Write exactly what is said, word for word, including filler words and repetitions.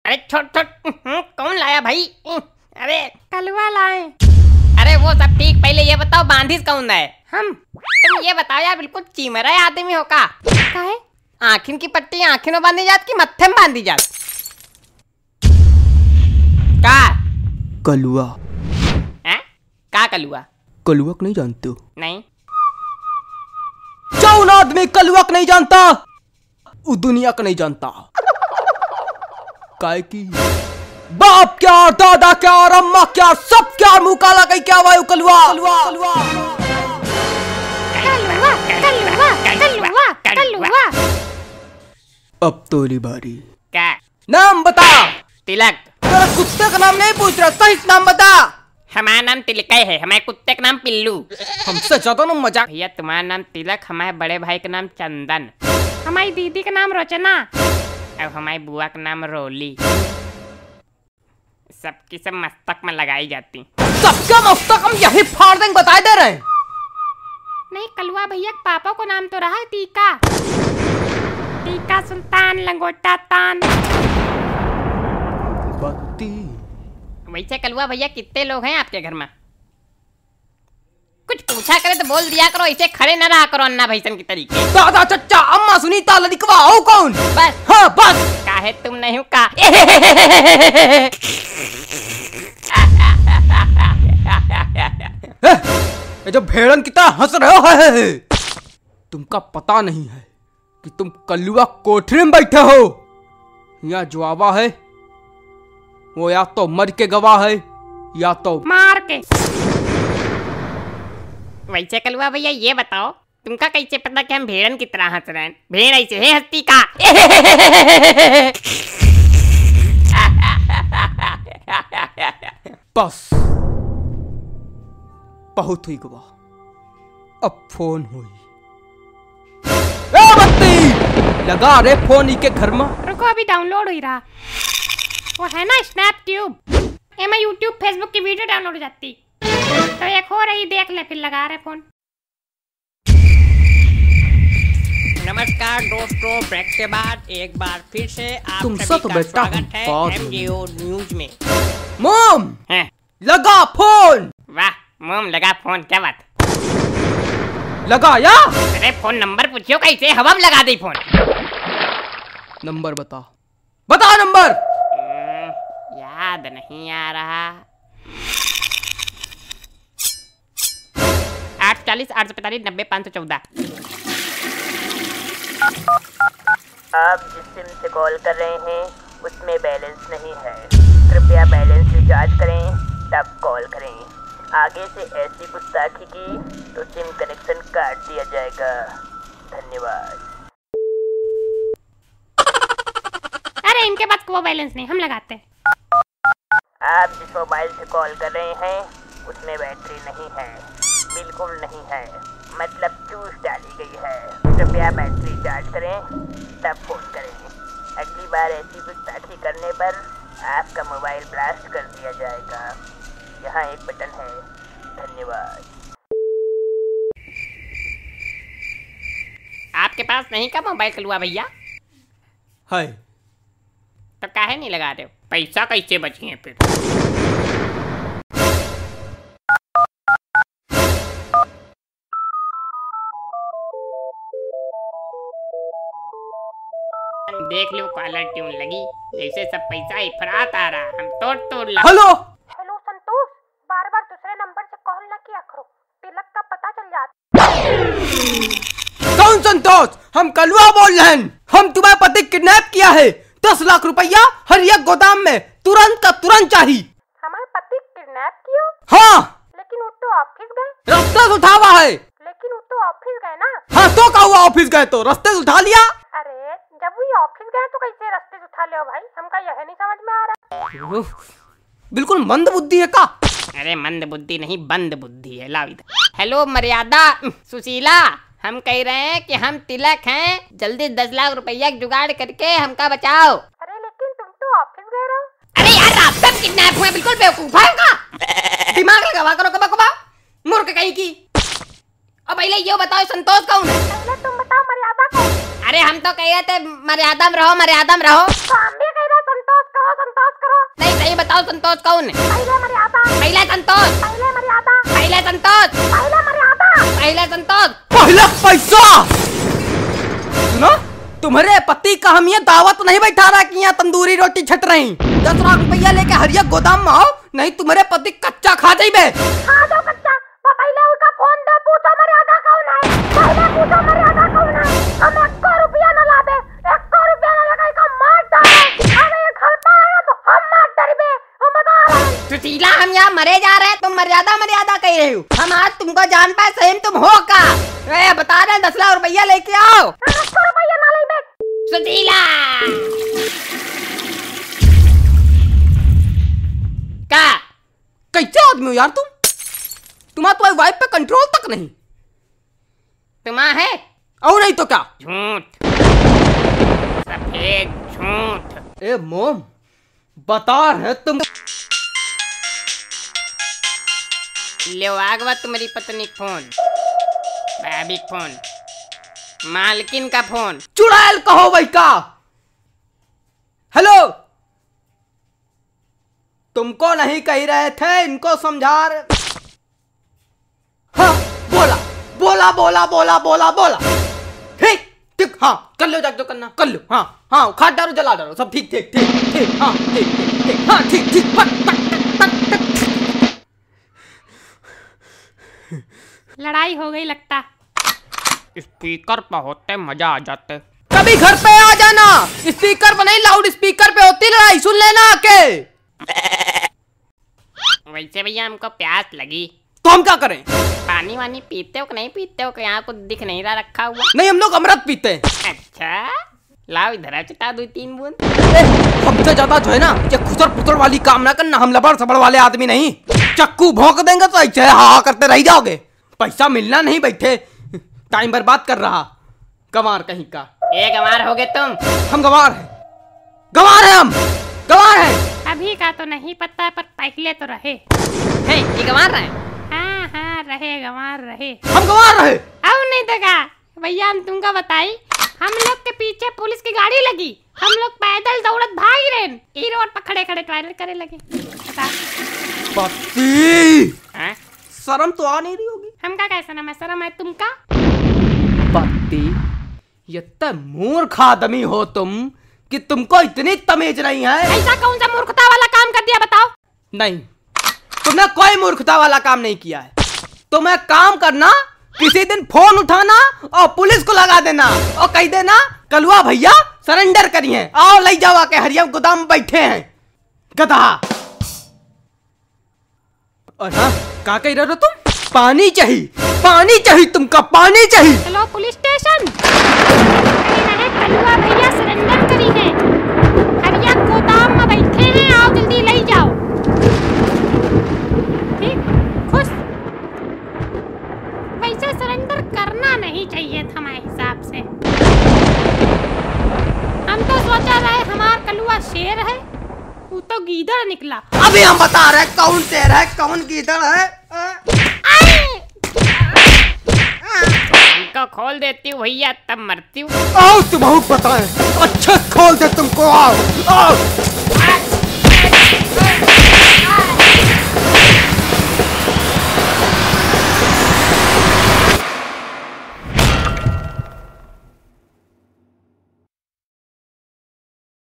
अरे छोट छोट कौन लाया भाई? अरे कलवा लाए। अरे वो सब ठीक, पहले ये बताओ बांधिस कौन है? हम। तुम ये बताओ यार, बिल्कुल चीमरा आदमी हो का? काहे? आँखिन की पट्टी आँखिन में बांधी जात की मत्थे में बांधी जात? का कलुआ। हैं? का कलुआ? कलुआ नहीं जानते हो? नहीं। कौन आदमी कलुआ नहीं जानता? वो दुनिया का नहीं जानता। काय की बाप क्या, दादा क्या, और अम्मा क्या, सब क्या मुंह काला कहीं क्या वायु कलुआ। कलवा कलवा कलवा कलवा। अब तोरी बारी। क्या नाम बता। तिलक। तेरा कुत्ते का नाम नहीं पूछ रहा, सही नाम बता। हमारा नाम तिलक है, हमारे कुत्ते का नाम पिल्लू। हमसे ज्यादा ना मजाक। भैया तुम्हारा नाम तिलक, हमारे बड़े भाई का नाम चंदन, हमारी दीदी का नाम रचना, अब हमारी बुआ का नाम रोली। सबकी सब मस्तक में लगाई जाती। सबका मस्तक हम यही फाड़ देंगे, बता दे रहे हैं। नहीं कलवा भैया पापा को नाम तो रहा है टीका। टीका सुल्तान लंगोटा तान। बत्ती। वैसे कलुआ भैया कितने लोग हैं आपके घर में? कुछ पूछा करे तो बोल दिया करो, इसे खड़े न रहा करो अन्ना भैसन की तरीके। दादा चच्चा अम्मा सुनीता ललिकवा हो कौन? बस हाँ बस। काहे तुम नहीं हो का? ये जो भेड़न की तरह हंस रहे हो है, तुमका पता नहीं है कि तुम कलुआ कोठरी में बैठे हो। यहाँ जवाबा है वो या तो मर के गवाह है या तो मार के। वैसे कलुआ भैया ये बताओ, तुमका कैसे पता कि हम भेड़न की तरह हंस रहे हैं? भेड़ ऐसे है हंसती का? बस बहुत हुई गवाह, अब फोन हुई। ए बत्ती लगा रे फोन ही के घर में। रुको अभी डाउनलोड हो ही रहा। वो है ना स्नैप ट्यूब, एम यूट्यूब फेसबुक की वीडियो डाउनलोड हो जाती। तो एक हो रही, देख ले, फिर लगा रहे फोन। नमस्कार दोस्तों, ब्रेक के बाद एक बार फिर से आप तुम सभी सब का बेटा स्वागत है बात एमजीओ न्यूज में। मॉम हैं? लगा फोन। वाह मोम लगा फोन, क्या बात? लगाया? अरे फोन नंबर पूछियो कैसे, हवा में लगा दी फोन। नंबर बता, बता नंबर। हम्म, याद नहीं आ रहा। आठ सौ चालीस आठ सौ पैंतालीस नब्बे पाँच सौ चौदह। आप जिस सिम से कॉल कर रहे हैं उसमें बैलेंस नहीं है, कृपया बैलेंस रिचार्ज करें तब कॉल करें। आगे से ऐसी गुस्ताखी की तो सिम कनेक्शन काट दिया जाएगा। धन्यवाद। अरे इनके पास वो बैलेंस नहीं, हम लगाते हैं। आप जिस मोबाइल से कॉल कर रहे हैं उसमें बैटरी नहीं है, बिल्कुल नहीं है, मतलब चूस डाली गई है। कृपया बैटरी चार्ज करें तब फोन करें। अगली बार ऐसी गुस्ताखी करने पर आपका मोबाइल ब्लास्ट कर दिया जाएगा। यहाँ एक बटन है। धन्यवाद। आपके पास नहीं का मोबाइल कलुआ भैया? है तो काहे नहीं लगा रहे हो? पैसा कैसे बचिए फिर? देख लो कॉलर ट्यून लगी, जैसे सब पैसा इफरात आ रहा, हम तोड़ तोड़ ला। हेलो हेलो संतोष, बार बार दूसरे नंबर से कॉल ना किया करो, तिलक का पता चल जाता। कौन संतोष? हम कलुआ बोल रहे हैं। हम तुम्हारे पति किडनैप किया है। दस लाख रुपया हर एक गोदाम में तुरंत का तुरंत चाहिए। हमारे पति किडनैप किया? हाँ। लेकिन वो तो ऑफिस गए। रास्ते से उठा हुआ है। लेकिन वो तो ऑफिस गए ना। हाँ तो क्या हुआ, ऑफिस गए तो रास्ते से उठा लिया। अरे जब वो ऑफिस गए तो कैसे रास्ते से उठा लिया भाई? हमका यह नहीं समझ में आ रहा। बिल्कुल मंद बुद्धि है का? अरे मंद बुद्धि नहीं, बंद बुद्धि है। लाओ इधर। हेलो मर्यादा सुशीला, हम कह रहे हैं कि हम तिलक हैं, जल्दी दस लाख रुपया जुगाड़ करके हमका बचाओ। अरे लेकिन तुम तो ऑफिस गए रहो। अरे यार रास्ते में किडनैप हुए, बिल्कुल बेवकूफ है का? दिमाग लगावा करो कबा कबा, मूर्ख कहीं की। अब पहले ये बताओ संतोष कौन है? पहले तुम बताओ मर्यादा कौन? अरे हम तो कह रहे थे मर्यादा में रहो, मर्यादा में रहो। तो हम भी कह रहे संतोष कहो, बताओ संतोष कौन है? पहले मर्यादा, पहले संतोष, पहले मर्यादा, पहले संतोष, पहले मर्यादा। पहले संतोष। पहला पैसा। सुनो, तुम्हारे पति का हम ये दावत नहीं बैठा रहा कि यहाँ तंदूरी रोटी छट रही। दस लाख रुपया लेके हरिया गोदाम में आओ, नहीं तुम्हारे पति कच्चा खा जाइबे। हाँ दो कच्चा, तो पहले उसका फोन दे, पूछो मर्यादा कौन है, पहले पूछो मर्यादा कौन है। हम एक को रुपया न लावे, एक को रुपया न लगा इसका मार डाले। अगर ये घर पर आया तो हम मार डरबे, हम बता रहे हैं। सुशीला हम यहाँ मरे जा रहे हैं, तुम मर्यादा मर्यादा कह रहे हो। हम आज तुमको जान पाए सही तुम हो का? ए, बता रहे दस लाख रुपया लेके आओ। एक को रुपया न ले बे। सुशीला का कैसे आदमी हो यार तुम? तुम्हारा तुम्हारी वाइफ पे कंट्रोल तक नहीं। तुमा है और नहीं तो क्या? झूठ, सफेद झूठ। ए मोम, बता रहे तुम। ले आगवा तुम्हारी पत्नी फोन, भाभी फोन, मालकिन का फोन। चुड़ैल कहो भाई का। हेलो, तुमको नहीं कह रहे थे, इनको समझा रहे। हाँ, बोला बोला बोला बोला बोला बोला। ठीक ठीक, हाँ कर लो, जाके जो करना कर लो। हाँ हाँ, खाद डालो, जला डालो, सब ठीक ठीक ठीक ठीक। हाँ ठीक ठीक ठीक, हाँ ठीक ठीक। पक पक पक पक। लड़ाई हो गई लगता। स्पीकर पे होते मजा आ जाते। कभी घर पे आ जाना, स्पीकर पे नहीं लाउड स्पीकर पे होती लड़ाई, सुन लेना आके। वैसे भैया हमको प्यास लगी, तो हम क्या करें? पानी वानी पीते हो कि नहीं पीते हो? कि यहाँ कुछ दिख नहीं रहा रखा हुआ। नहीं, हम लोग अमृत पीते हैं। अच्छा, लाओ इधर चिता दो तीन बूंद। ए, हमसे ज्यादा जो है ना ये खुसर पुसर वाली काम ना करना, हम लबड़ सबड़ वाले आदमी नहीं। चक्कू भोंक देंगे तो ऐसे हाँ करते रह जाओगे। पैसा मिलना नहीं, बैठे टाइम बर्बाद कर रहा गंवार कहीं का। एक गंवार हो गए तुम। हम गंवार हैं, गंवार हैं, हम गंवार हैं। अभी का तो नहीं पता, पर पहले तो रहे। है ये गंवार रहे? हाँ हाँ रहे, गंवार रहे। हम गंवार रहे। अब नहीं देखा भैया, हम तुमको बताई, हम लोग के पीछे पुलिस की गाड़ी लगी, हम लोग पैदल दौड़त भाग रहे, ई रोड पर खड़े खड़े टॉयलेट करे लगे। बता पति, हाँ? शर्म तो आ नहीं रही होगी। हम का कैसा ना मैं शर्म है तुमका? पति, ये तो मूर्ख आदमी हो तुम कि तुमको इतनी तमीज नहीं है। ऐसा कौन सा मूर्खता वाला काम कर दिया बताओ? नहीं, तुमने कोई मूर्खता वाला काम नहीं किया है। तुम्हें काम करना, किसी दिन फोन उठाना और पुलिस को लगा देना और कह देना कलुआ भैया सरेंडर करिए, आओ ले जाओ आके हरिया गोदाम बैठे हैं गधा। और हाँ, क्या कह रहे हो तुम? पानी चाहिए, पानी चाहिए, तुमका पानी चाहिए। चलो पुलिस स्टेशन। रहे कलुआ भैया सरेंडर करी है, हरिया गोदाम में बैठे हैं, आओ जल्दी ले जाओ। ठीक, खुश। वैसे सरेंडर करना नहीं चाहिए था हमारे हिसाब से। हम तो सोचा रहे हमारा कलुआ शेर है, वो तो गीदड़ निकला। अभी हम बता रहे कौन शेर है कौन गीदड़ है। हमको खोल देती हूँ भैया, तब मरती हूँ। आओ तुम बताएं, अच्छे खोल दे तुमको। आओ आओ।